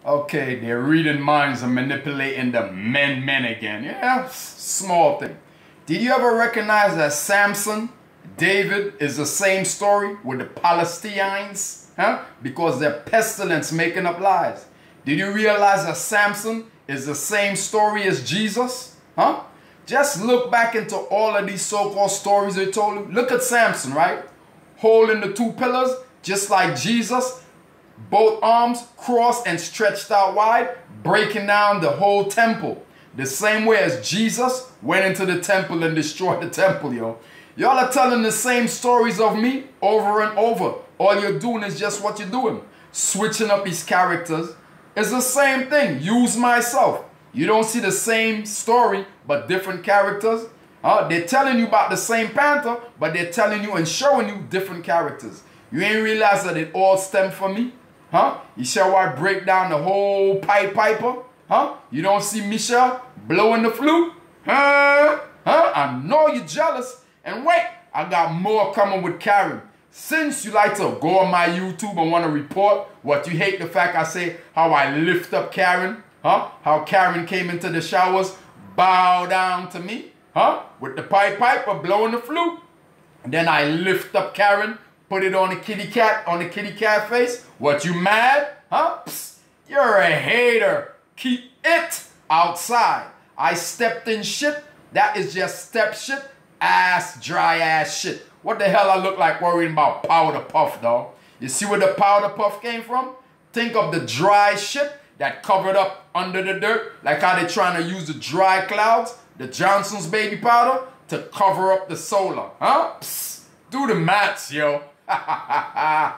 Okay, they're reading minds and manipulating the men again. Yeah, small thing. Did you ever recognize that Samson, David is the same story with the Palestinians? Huh? Because they're pestilence making up lies. Did you realize that Samson is the same story as Jesus? Huh? Just look back into all of these so-called stories they told you. Look at Samson, right? Holding the two pillars, just like Jesus. Both arms crossed and stretched out wide, breaking down the whole temple. The same way as Jesus went into the temple and destroyed the temple, yo. Y'all are telling the same stories of me over and over. All you're doing is just what you're doing. Switching up his characters. It's the same thing. Use myself. You don't see the same story, but different characters. They're telling you about the same panther, but they're telling you and showing you different characters. You ain't realize that it all stemmed from me? Huh? You shall I break down the whole Pied Piper? Huh? You don't see Michelle blowing the flute? Huh? I know you're jealous. And wait, I got more coming with Karen. Since you like to go on my YouTube and want to report what you hate the fact I say how I lift up Karen, huh? How Karen came into the showers, bow down to me, huh? With the Pied Piper blowing the flute. And then I lift up Karen, put it on the kitty cat face. What, you mad? Huh? Psst, you're a hater. Keep it outside. I stepped in shit. That is just step shit. Dry ass shit. What the hell I look like worrying about powder puff, dog? You see where the powder puff came from? Think of the dry shit that covered up under the dirt. Like how they're trying to use the dry clouds, the Johnson's baby powder, to cover up the solar. Huh? Psst, do the maths, yo.